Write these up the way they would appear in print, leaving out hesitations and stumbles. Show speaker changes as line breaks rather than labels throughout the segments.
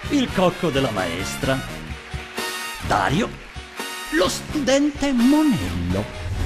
il cocco della maestra, Dario, lo studente Monello.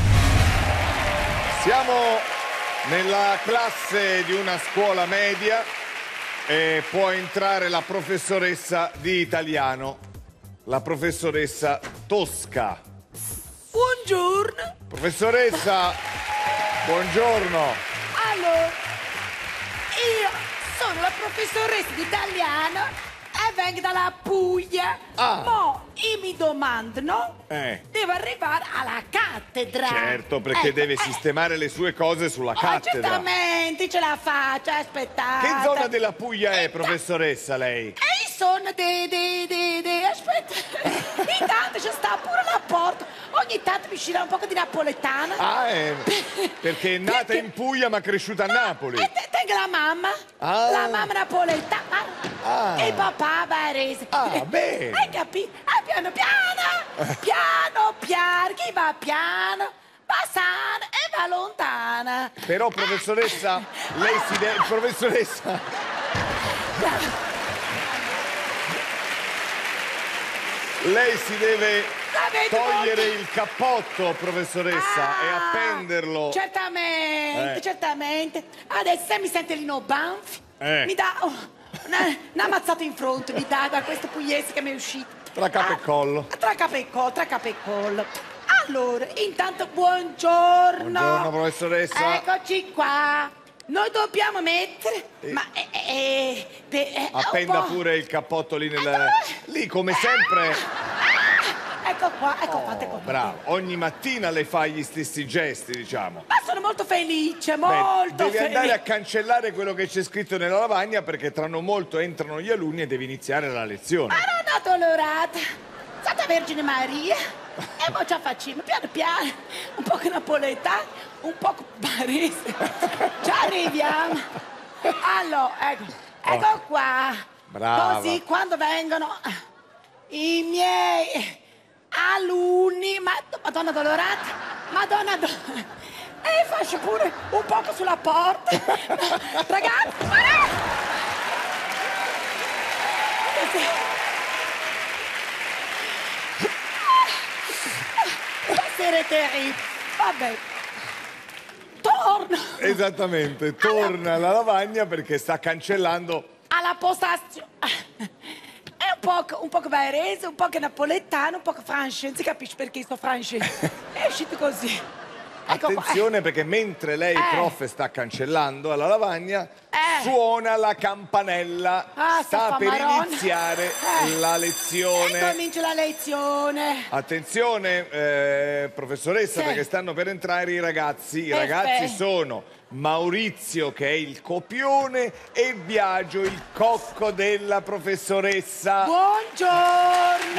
Siamo nella classe di una scuola media e può entrare la professoressa di italiano, la professoressa Tosca.
Buongiorno.
Professoressa, buongiorno.
Allora, io sono la professoressa di italiano e vengo dalla Puglia. Ma io mi domandano, devo arrivare alla cattedra.
Certo, perché deve sistemare le sue cose sulla cattedra.
Certamente, ce la faccio, aspettate.
Che zona della Puglia è, professoressa, lei?
E io sono aspetta, intanto c'è sta pure la porta. Ogni tanto mi uscirà un po' di napoletana.
Perché è nata in Puglia ma cresciuta a Napoli.
E tengo la mamma, la mamma napoletana e il papà barese.
Bene.
Hai capito? Piano piano, chi va piano va sana e va lontana.
Però, professoressa, lei si deve... Professoressa... Lei si deve togliere il cappotto, professoressa, e appenderlo.
Certamente. Adesso se mi sente Lino Banfi, mi dà una mazzata in fronte, mi dà da questo pugliese che mi è uscito.
Tra capo e collo.
Tra capo e collo. Allora, intanto buongiorno.
Buongiorno, professoressa.
Eccoci qua. Noi dobbiamo mettere...
Appenda pure il cappotto lì nel... Lì, come sempre...
Ecco qua, fate qua.
Bravo. Ogni mattina le fa gli stessi gesti, diciamo.
Ma sono molto felice, molto
devi
felice.
andare a cancellare quello che c'è scritto nella lavagna, perché tra non molto entrano gli alunni e devi iniziare la lezione.
Maronna dolorata, Santa Vergine Maria, e poi ci facciamo piano piano, un po' napoletano, un po' barese. Ci arriviamo. Allora, ecco qua.
Brava.
Così quando vengono i miei alunni, Madonna dolorata, e faccio pure un poco sulla porta. Ragazzi, essere terribile. Vabbè, torno.
Esattamente, torna alla lavagna perché sta cancellando.
Alla postazione. È un po' barese, un po' napoletano, un po' francese. Si capisce perché sto francese? È uscito così. Ecco
Attenzione perché mentre lei, prof, sta cancellando alla lavagna, suona la campanella. Sta per iniziare la lezione.
E comincia la lezione.
Attenzione, professoressa, perché stanno per entrare i ragazzi. I ragazzi sono Maurizio, che è il copione, e Biagio, il cocco della professoressa.
Buongiorno.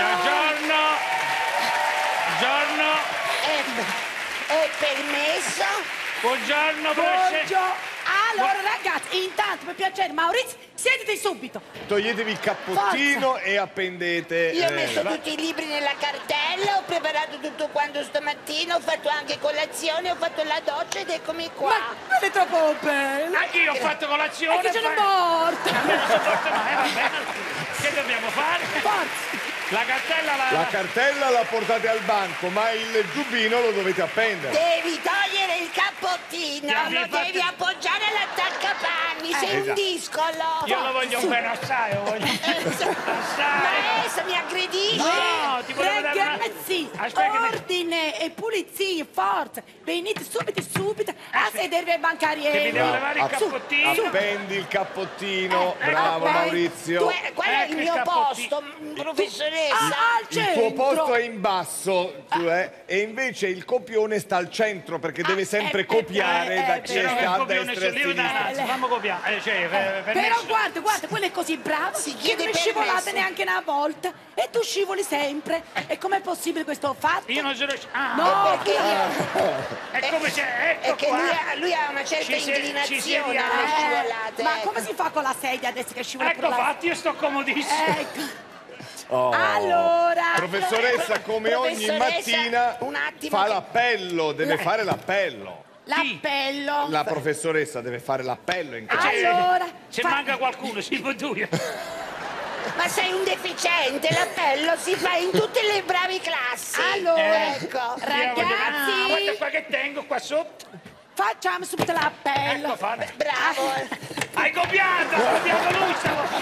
È permesso?
Buongiorno, professore.
Allora ragazzi, intanto per piacere, Maurizio, siediti subito.
Toglietevi il cappottino e appendete.
Io ho messo tutti i libri nella cartella, ho preparato tutto quanto stamattina, ho fatto anche colazione, ho fatto la doccia ed eccomi qua.
Ma non è troppo bello.
Anch'io ho fatto colazione.
E che ce n'è morto.
Vabbè. Che dobbiamo fare?
Forza.
La cartella la portate al banco, ma il giubbino lo dovete appendere.
Devi togliere il cappottino, lo devi appoggiare all'attaccapanni, sei un discolo.
Io lo voglio bene assai, lo voglio
Maestra, mi aggredisce.
No, ti volevo dare una...
Ragazzi,
Aspetta,
ordine e pulizia, forza. Venite subito a sedervi ai
Che mi
bancarieri.
devo levare il cappottino.
Appendi il cappottino, bravo Maurizio.
Qual è il mio posto, professoressa?
Al
Il
centro.
tuo posto è in basso, e invece il copione sta al centro perché deve sempre copiare da chi sta a destra e a sinistra.
Fammi copiare.
Però guarda, quello è così bravo che
chiede
non è scivolato
permesso.
neanche una volta e tu scivoli sempre. E com'è possibile questo fatto?
Io non sono...
No,
è come se...
È
Ecco
che
qua.
lui ha una certa
Ci
inclinazione
sediamo.
alle scivolate.
ma come si fa con la sedia adesso che scivola
Ecco
per la...
fatti, io sto comodissimo.
Ecco. Allora,
Professoressa, come ogni
Professoressa,
mattina,
un attimo
fa
che-
l'appello, deve fare l'appello.
l'appello.
La professoressa deve fare l'appello in classe.
Allora,
Se manca qualcuno, si può dire.
Ma sei un deficiente, l'appello si fa in tutte le bravi classi.
Allora,
ecco.
ragazzi,
Guarda qua che tengo qua sotto.
facciamo subito l'appello.
Ecco, fate.
Bravo.
Hai copiato lui stavolta.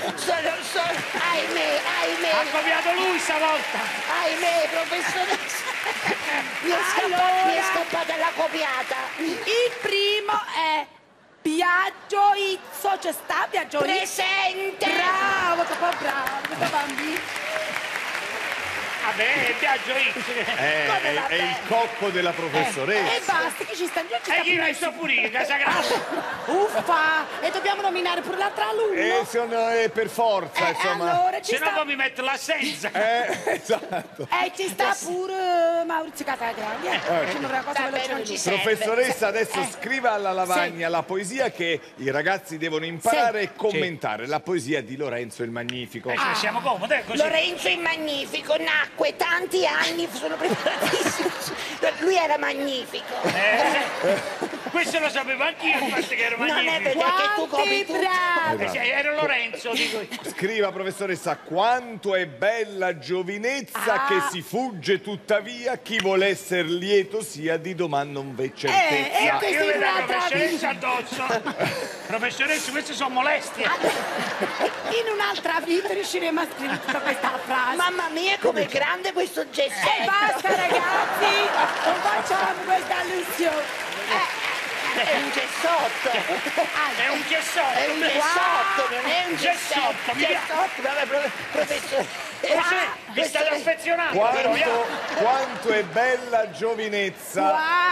Ahimè,
Ha copiato lui stavolta.
ahimè, professoressa. Mi è scappata la copiata.
Il primo è Biagio Izzo. C'è sta Biagio Izzo?
Presente.
Bravo, troppo bravo, bambino.
Vabbè, Biagio X.
È il cocco della
E
professoressa.
basta, che ci sta? Non ci
E
sta
chi
più
l'hai so pure io, casa grande.
Uffa! E dobbiamo nominare pure l'altro alunno?
Per forza, insomma.
Allora ci
Se no
sta...
poi mi metto l'assenza.
Esatto.
ci sta pure Maurizio Casagrandi. Facciamo una cosa
Vabbè,
veloce
non ci
veloce.
serve.
Professoressa, adesso scriva alla lavagna la poesia che i ragazzi devono imparare e commentare. La poesia di Lorenzo il Magnifico.
Siamo comodi, così.
Lorenzo è magnifico, nacque tanti anni, sono preparatissimo. Lui era magnifico.
Questo lo sapevo anch'io, il fatto che ero
Non è
magnifico.
perché tu copi
Quanti
tutto.
bravi!
Sì, ero Lorenzo, dico io.
Scriva, professoressa, quanto è bella giovinezza che si fugge tuttavia, chi vuol esser lieto sia di domani non v'è certezza.
e questo
Io
è
vedo la
un'altra
professoressa addosso. Professoressa, queste sono molestie.
In un'altra vita riusciremo a scrivere tutta questa frase.
Mamma mia, com'è grande questo
E
gessetto.
basta ragazzi, non facciamo questa allusione.
È un gessotto.
È un chessotto.
È un gessotto, non è un
Gessotto,
gessetto.
mi piace.
Gessotto, vabbè, professore.
Mi state affezionando, però,
Quanto è bella giovinezza.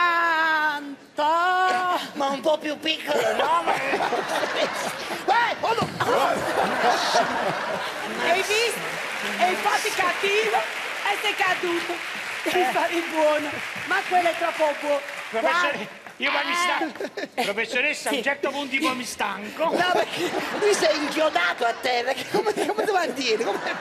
Quanto?
Ma un po' più piccolo, no?
Hai visto? E infatti cattivo e sei caduto. Devi fare il buono. Ma quello è troppo buono.
Io poi mi stanco. Professoressa, a un certo punto poi mi stanco.
No, perché lui si è inchiodato a terra. Come devo dire?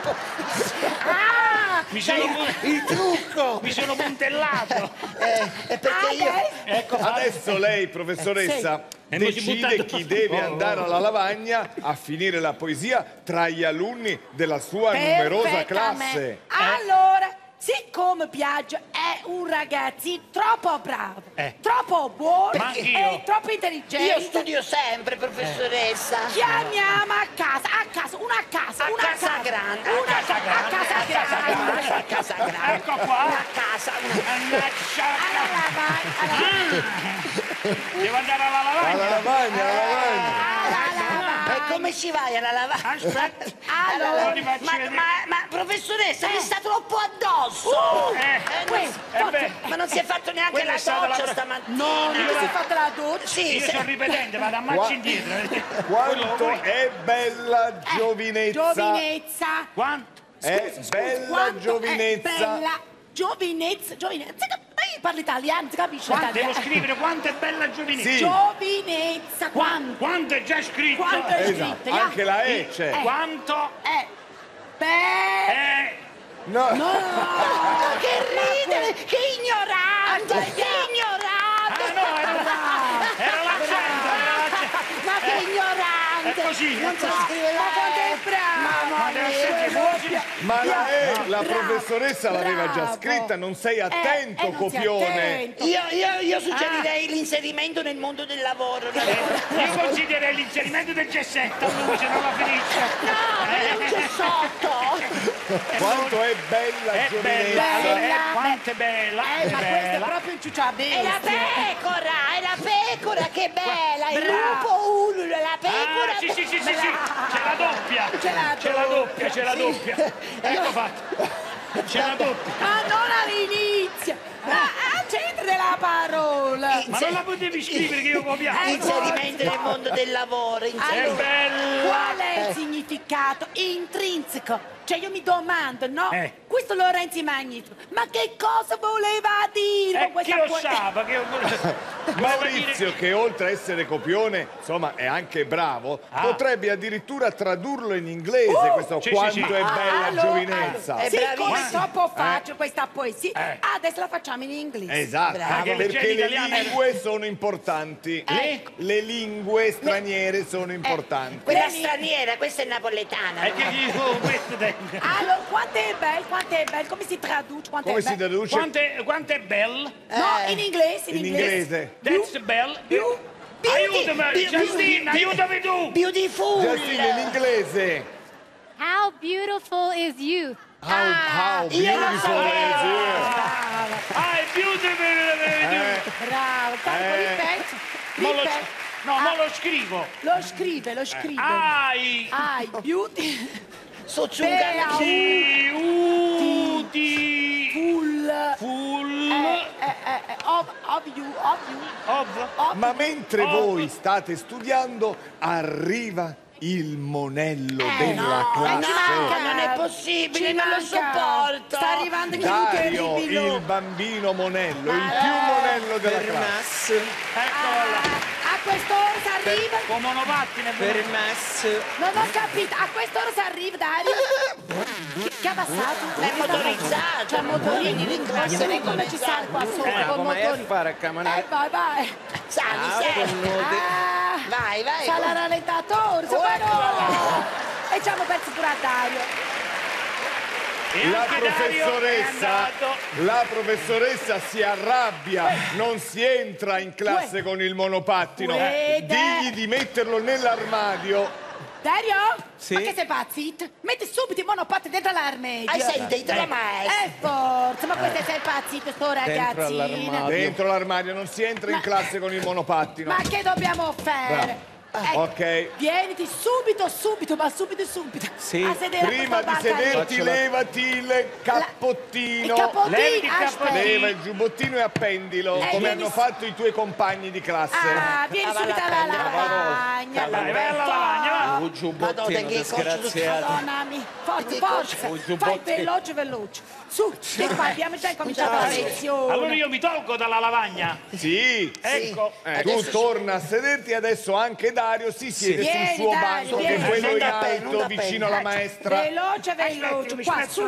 Mi sono,
Il trucco!
mi sono puntellato.
È perché io...
Ecco,
Adesso lei, professoressa,
E poi si
decide
butta-
chi deve andare alla lavagna a finire la poesia tra gli alunni della sua numerosa classe.
Allora, siccome Biagio è un ragazzino troppo bravo, troppo buono
Ma anch'io.
e troppo intelligente,
Io studio sempre, professoressa.
chiamiamo a casa, una casa,
A
una
casa
casa
grande,
una
a casa grande,
a casa grande.
a casa grande.
Ecco qua.
Una casa,
Alla lavagna,
Devo andare alla lavagna.
Alla lavagna, alla lavagna.
E come ci vai alla lavagna?
Aspetta.
allora,
Ti faccio vedere.
Ma professoressa, mi sta troppo addosso. Ma non si è fatto neanche
Quella
la
è stata la
doccia
pro-
stamattina.
non si è fatta la doccia.
Sì,
Io sto ripetendo, vado a marcia indietro.
Quanto è bella giovinezza.
Giovinezza.
Quanto?
È bella
Quanto
giovinezza.
è bella giovinezza. Ma io parlo italiano, si capisce
Devo
l'italiano?
scrivere quanto è bella giovinezza.
Sì,
Giovinezza, quanto?
Quanto è già scritto?
Quanto è
esatto.
scritto?
Anche la E c'è.
Quanto
Beh,
No.
no!
che ridere, che ignorante, che ignorante.
Era l'accento,
Ma che ignorante.
È così,
Non
è
so
così.
scrivere
Ma quanto è
Mamma
bravo!
mia.
Ma la E, la
Bravo,
professoressa l'aveva già
bravo.
scritta, non sei attento,
non sei
copione.
attento.
Io suggerirei l'inserimento nel mondo del lavoro.
Io considererei l'inserimento del gessetto, se non la finisce.
No, è un gessotto.
Quanto è bella
È
giovinezza.
Bella.
quanto è bella.
Ma
è
questa è
bella.
proprio un ciucciabestia.
È la pecora, che bella. Il
Bravo.
lupo ulula, la pecora.
Ah, sì, c'è la doppia.
C'è la
doppia. Ecco fatto. C'è la doppia.
Ma non all'inizio! Ma al centro della parola!
Ma non la potevi scrivere che io copiavo?
Inserimento nel mondo del lavoro.
È
Allora,
bella.
qual è il significato intrinseco Cioè io mi domando, no? Questo Lorenzi Magnifico, ma che cosa voleva dire con questa
Chi lo sa? Perché
Maurizio, che oltre a essere copione, insomma, è anche bravo, potrebbe addirittura tradurlo in inglese, questo quanto è bella giovinezza.
Siccome è troppo facile questa poesia, adesso la facciamo in inglese.
Esatto, perché le lingue sono importanti. Le lingue straniere sono importanti.
Quella straniera, questa è napoletana.
Allora, quanto è bello, come si traduce?
Come si traduce?
Quanto è bello?
No, in inglese, in inglese.
That's bell. Aiutami, Justin, aiutami tu.
Beautiful.
Justine, in inglese.
How beautiful is youth.
How beautiful is you.
Beautiful.
Bravo, tanto ripeti.
No, ma lo scrivo.
Lo scrive.
Ai.
Beauty.
Sozzungana.
Ma mentre voi state studiando, arriva il monello della classe.
Non è possibile, non lo sopporto.
Sta arrivando
Dario, il bambino monello, il più monello della classe.
Eccola.
A quest'ora si arriva.
Con monopattine.
Non ho capito. A quest'ora si arriva, Dario. Che ha passato?
È motorizzato.
C'è il motorino in classe. Non come ci sale qua sopra col motorino. Vai.
Sali. Vai.
Sale al rallentatore. E ci hanno perso pure a Dario.
La professoressa si arrabbia, non si entra in classe con il monopattino. Digli di metterlo nell'armadio.
Dario? Sì? Ma che sei pazzito? Metti subito il monopattino dentro l'armadio.
Hai sentito la maestra?
Forza, ma questo sei pazzito, sto ragazzino.
Dentro l'armadio, non si entra in classe con il monopattino.
Ma che dobbiamo fare?
Ok.
Vieniti subito, ma subito.
Sì.
A sedere.
Prima di sederti, levati il cappottino.
Il cappottino?
Leva il giubbottino e appendilo, come hanno fatto i tuoi compagni di classe.
Vieni subito alla lavagna.
Vai alla lavagna.
Un giubbottino disgraziato.
Madonna mia. Forza. Fai veloce. Su, che qua abbiamo già cominciato la lezione.
Allora io mi tolgo dalla lavagna.
Sì.
Ecco.
Tu torna a sederti, adesso anche Dario si siede sul suo banco, che è quello in alto, vicino alla maestra.
Veloce. Qua, su.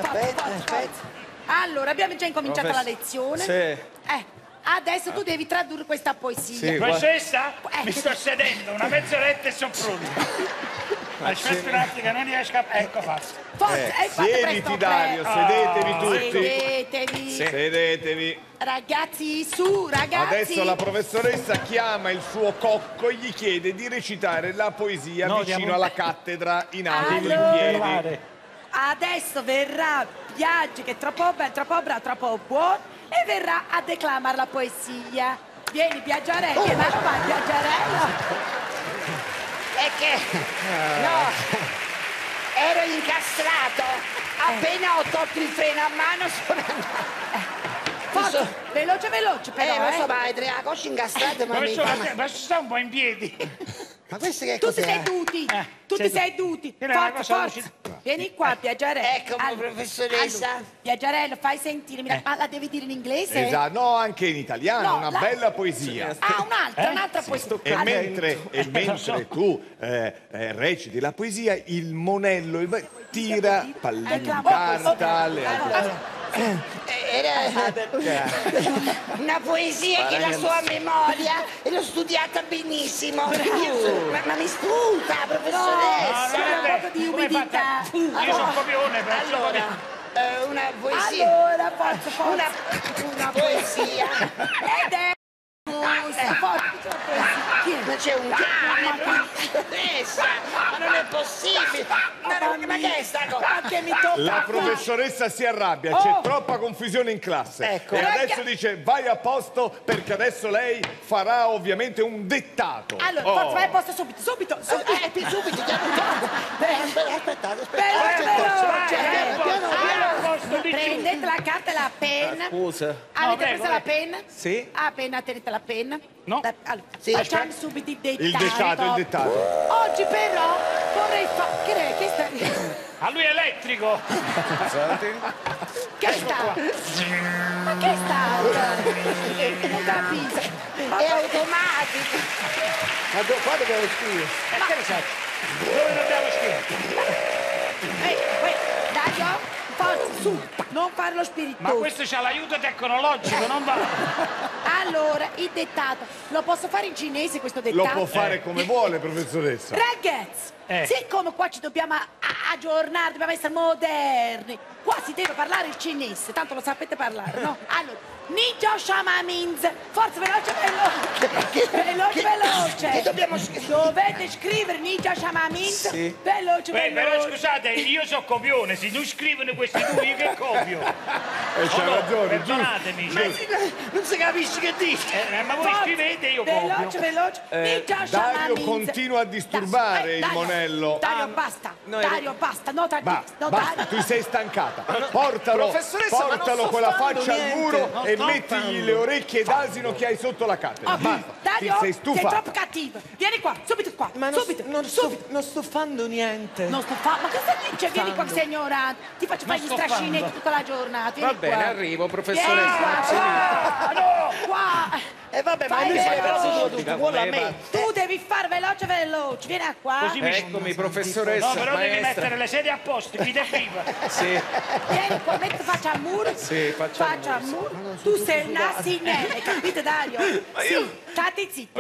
Allora, abbiamo già incominciato la lezione.
Sì.
Adesso tu devi tradurre questa poesia.
Sì.
Professoressa, mi sto sedendo, una mezz'oretta e sono pronto. Aspetta un attimo che non riesco a... Ecco fatto.
Siediti Dario, sedetevi tutti. Sedetevi.
Ragazzi, ragazzi.
Adesso la professoressa chiama il suo cocco e gli chiede di recitare la poesia vicino alla cattedra in alto in piedi.
Adesso verrà Biagi, che è troppo bello, troppo bravo, troppo buono, e verrà a declamare la poesia. Vieni, Biagiarello, ma non vai, Biagiarello.
È che... No, ero incastrato. Appena ho tolto il freno a mano sono andato.
Veloce però,
lo so, ma Adriano, cosci incastrate, ma mica...
Ma sta un po' in piedi.
Ma questo che
tutti
cos'è?
Tutti seduti. Forza. Vieni qua, Biagiarello.
Eccomi, professoressa.
Biagiarello, fai sentire, ma la devi dire in inglese?
Esatto, no, anche in italiano, una bella poesia.
Un'altra poesia.
E mentre tu reciti la poesia, il monello tira palline di carta, le altre...
Era una poesia che la sua memoria e l'ho studiata benissimo. Ma mi spunta, professoressa.
Un po' di umidità.
Io sono copione,
allora, una poesia.
Allora, forza.
Una poesia.
Ed è
Ma c'è un cane, professoressa, ma non è possibile. Ma che è sta cosa?
La professoressa si arrabbia, c'è troppa confusione in classe.
Ecco.
E adesso dice vai a posto perché adesso lei farà ovviamente un dettato.
Allora, forza, vai a posto subito.
Subito, aspettate.
Prendete la carta e la penna.
Scusa.
Avete preso la penna?
Sì.
Appena tenete la penna.
No.
Allora, facciamo subito il dettato.
Il dettato.
Oggi però vorrei fare... Che sta...
A lui è elettrico.
Che sta? Ma che sta? Non capisco.
È automatico.
Ma qua dobbiamo scrivere.
Che ne sai? Dove dobbiamo scrivere?
Dario, forza, su, non fare lo spiritoso.
Ma questo c'ha l'aiuto tecnologico, non va.
Allora, il dettato, lo posso fare in cinese questo dettato?
Lo può fare come vuole, professoressa.
Ragazzi, siccome qua ci dobbiamo aggiornare, dobbiamo essere moderni, qua si deve parlare il cinese, tanto lo sapete parlare, no? Allora, Ninja Shama Minz, forza, veloce, veloce.
Che dobbiamo scrivere?
Dovete scrivere Ninja Shama Minz, veloce.
Però scusate, io so copione, se non scrivono questi due io che copio.
C'ha ragione,
perdonatemi.
Non si capisce che dice.
Ma voi scrivete io copio.
Veloce. Ninja Shama
Dario
Minz.
continua a disturbare il monello.
Dario, basta. Dario, basta. No,
Basta, tu sei stancata. Portalo
Professoressa, ma non sto
con la
fando
faccia al
niente.
muro
Non
e
sto
mettigli
fando.
le orecchie d'asino che hai sotto la cattedra. Basta.
Dario,
Sei
sei
stufa.
troppo cattivo. Vieni qua, subito qua.
Ma
subito.
non sto fando niente.
Non sto fa. Ma cosa dice? Vieni qua che sei ignorante. Ti faccio fare gli
sto
strascinetti
fando.
tutta la giornata. Vieni
Va bene,
qua.
arrivo,
Vieni
professoressa.
qua. Qua.
E vabbè, ma
Fai
lui si è
veloce.
tutto, vuole a me.
Tu devi fare veloce. Vieni a qua.
Così mi
Eccomi, professoressa,
No, però devi
maestra.
mettere le sedie a posto, chi te priva.
Sì,
Vieni qua, metti faccia al muro.
Sì, faccia al
muro. Tu sei un asinello, capito Dario? Sì, state zitto.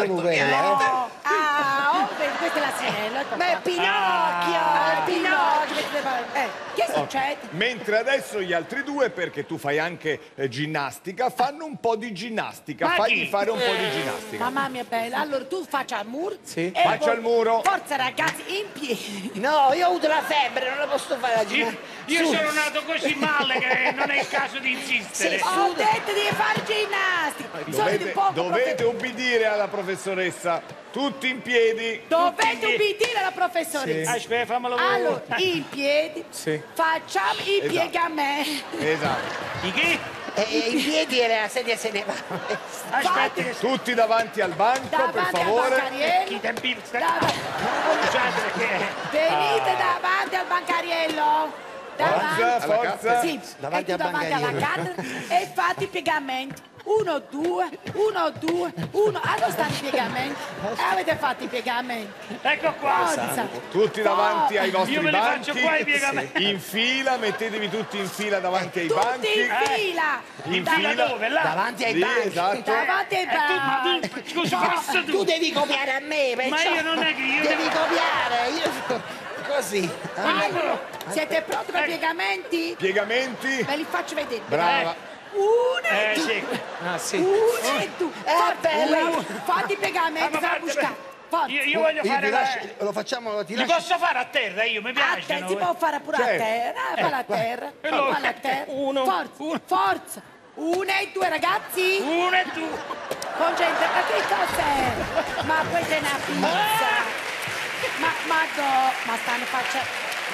No. Ah, vedi, questa è l'asinello.
Ma è Pinocchio!
Pinocchio. Che succede?
Mentre adesso gli altri due, perché tu fai anche ginnastica, fanno un po' di ginnastica.
Ma
Fagli
chi?
fare un po' di ginnastica.
Mamma mia bella, allora tu faccia al muro.
Sì.
E
Faccia
poi-
al muro.
Forza ragazzi, in piedi.
No, io ho avuto la febbre, non la posso fare la
Io sono nato così male che non è il caso di insistere.
Ho detto di fare ginnastica. Solito un po'
Dovete ubbidire alla professoressa. Tutti in piedi.
Dovete ubbidire alla professoressa.
Aspetta, fammelo
Allora,
vedere.
in piedi, facciamo i piegamenti.
Esatto.
I chi?
in piedi e la sedia se ne va.
Aspetta che
Tutti davanti al banco, per
Davanti al
favore.
bancariello.
chi tempi...
Davanti-
Scusate perché...
Venite davanti al bancariello.
Forza, forza.
Sì,
Davanti
e tu
al
davanti alla
bancariello.
cattedra e fate i piegamenti. 1, 2, 1, 2, 1. Ah, dove stanno i piegamenti? Avete fatto i piegamenti?
Ecco qua.
Forza.
Tutti davanti ai vostri
Io me li
banchi.
faccio qua i piegamenti.
In fila, mettetevi tutti in fila davanti ai
Tutti
banchi.
in fila.
In
Fila
fila.
dove? Là.
Davanti ai
Sì,
banchi.
esatto.
Davanti ai
Ma
banchi.
tu, scusi, passa
Tu
tu.
devi copiare a me, perciò
io non è che io
devi
devo-
copiare. Io così.
Allora, siete pronti per i piegamenti?
Piegamenti.
Ve li faccio vedere.
Brava.
1 e 2.
Sì.
Ah, sì.
1 e 2.
bella.
Fate i piegamenti,
Ma
fate
guarda,
buscare. Forza.
Io voglio fare la...
Lo facciamo, ti
Li
lascio.
posso fare a terra io, mi
A te
piacciono.
si può fare pure a
Certo.
terra, falla a terra,
allora,
falla a terra.
uno,
Forza, forza. 1 e 2 ragazzi.
Uno e tu.
Concentrati, ma che cos'è? Ma questa è una pizza. Ma stanno facendo...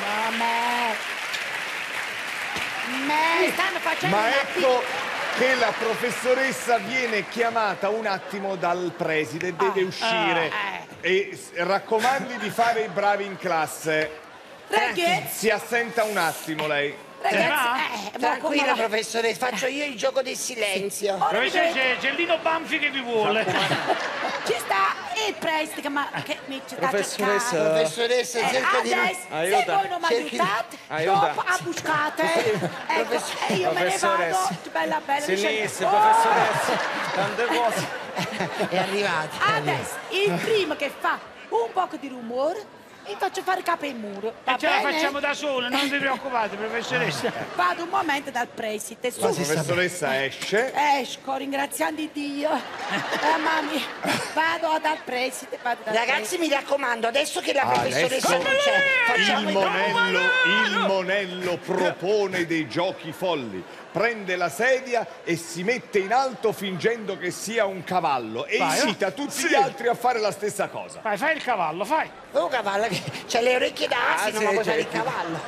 stanno facendo
Ma
una
ecco che la professoressa viene chiamata un attimo dal preside, deve uscire. E raccomandi di fare i bravi in classe.
Ragazzi,
Si assenta un attimo lei.
ragazzi,
Tranquilla professoressa, faccio io il gioco del silenzio.
Professore, c'è Lino Banfi che vi vuole.
Ci sta il preside, ma che mi ci sta
Professoressa.
cercando?
Professoressa, cerca di non...
Adesso, se
Aiuta.
voi non mi
Cerchi di-
aiutate,
Aiuta.
dopo buscate. Ecco, e io me ne vado,
Professoressa.
bella bella.
Sinistra,
Oh!
professoressa. Tante cose.
È arrivato.
Adesso, il primo che fa un poco di rumore, vi faccio fare capo in muro. Va
E ce la
bene?
facciamo da solo, non vi preoccupate, professoressa.
Vado un momento dal preside, su.
La professoressa esce.
Esco, ringraziando Dio. Mamma, vado dal preside,
Ragazzi, mi raccomando, adesso che la professoressa non c'è, facciamo
Il monello propone dei giochi folli. Prende la sedia e si mette in alto fingendo che sia un cavallo e incita tutti gli altri a fare la stessa cosa.
Fai il cavallo, fai.
Oh cavallo, che c'ha le orecchie da asino,
sì,
ma puoi fare il
certo.
cavallo.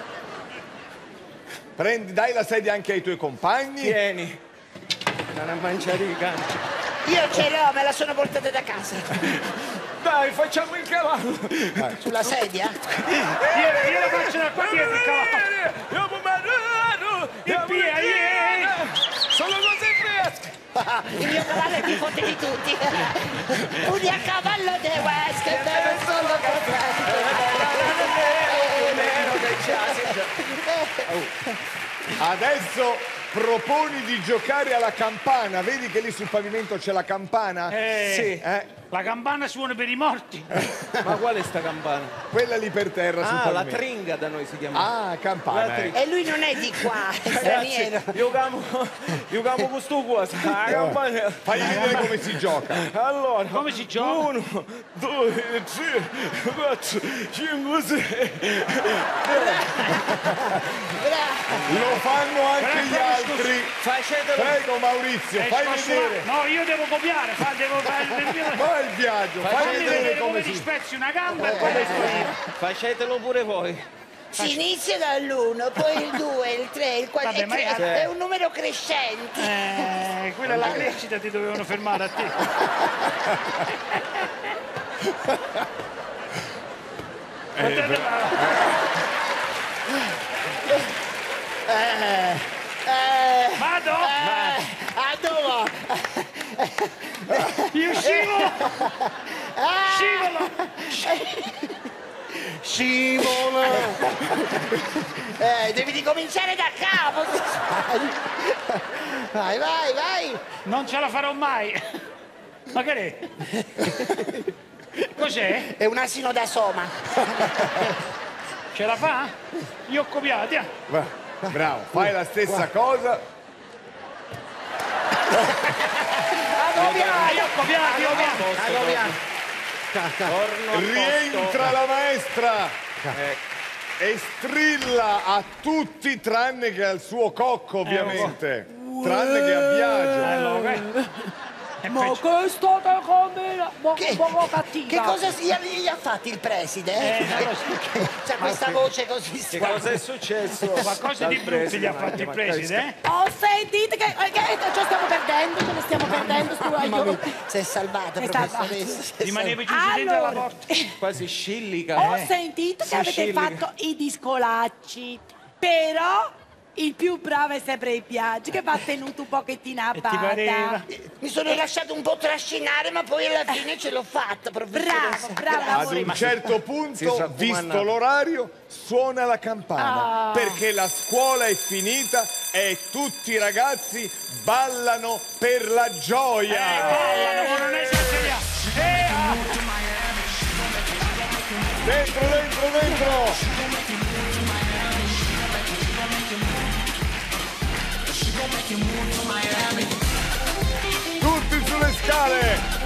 Dai la sedia anche ai tuoi compagni.
Tieni. Non a mangiare i cani.
Io ce l'ho, me la sono portata da casa.
Dai, facciamo il cavallo.
Sulla sedia?
Io la faccio da qua dietro il cavallo.
Sono così fresche.
Il mio cavallo è più forte di tutti. Un a cavallo de West, che deve solo
Adesso proponi di giocare alla campana. Vedi che lì sul pavimento c'è la campana?
Sì.
La campana suona per i morti.
Ma qual è sta campana?
Quella lì per terra sul
Ah, la
pavimento.
tringa da noi si chiama.
Ah, campana.
La
ecco.
E lui non è di qua, è straniero.
Giocamo con sto cosa. La campana.
Fai vedere come si gioca.
Allora,
Come si gioca?
1, 2, 3, 4, 5, 6.
Lo fanno anche gli altri.
Facetelo.
Prego Maurizio, fai vedere.
No, io devo copiare, devo fare
Fai il viaggio, fai vedere come
ti
si...
spezzi una gamba e poi io.
Facetelo pure voi.
Si inizia dall'1, poi il 2, il 3, il 4,
Vabbè, ma
è un numero crescente.
Quella è la crescita, ti dovevano fermare a te. Vado?
A dove?
Io scivolo! Scivolo!
Scivola.
Devi ricominciare da capo. Vai, vai, vai.
Non ce la farò mai! Ma che è? Cos'è?
È un asino da Soma.
Ce la fa? Io ho copiato,
Bravo, fai la stessa cosa.
io ho copiato,
Rientra la maestra e strilla a tutti tranne che al suo cocco, ovviamente. Tranne che a Biagio.
Ma che state combinando? Ma
Che
cattiva.
cosa gli ha fatto il preside? C'ha questa voce così
Che
strana.
cosa è successo?
Qualcosa di brutto gli ha fatto il preside,
Ho sentito che ce stiamo perdendo, ce ne stiamo perdendo.
Mamma mia, si è salvata,
È
professoressa.
Rimanevi chiuso dentro la
Allora,
porta.
Quasi scillica.
ho sentito che
Si
avete
scillica.
fatto i discolacci, però il più bravo è sempre il Biagio, che va tenuto un pochettino a
Ti pareva?
bada.
Mi sono lasciato un po' trascinare, ma poi alla fine ce l'ho fatta, professoressa.
Bravo,
Ad
amore.
un certo
Si
punto,
raccomanda.
visto l'orario, suona la campana. Perché la scuola è finita e tutti i ragazzi ballano per la gioia.
Ballano, non esageriamo.
Dentro, dentro, dentro! Tutti sulle scale!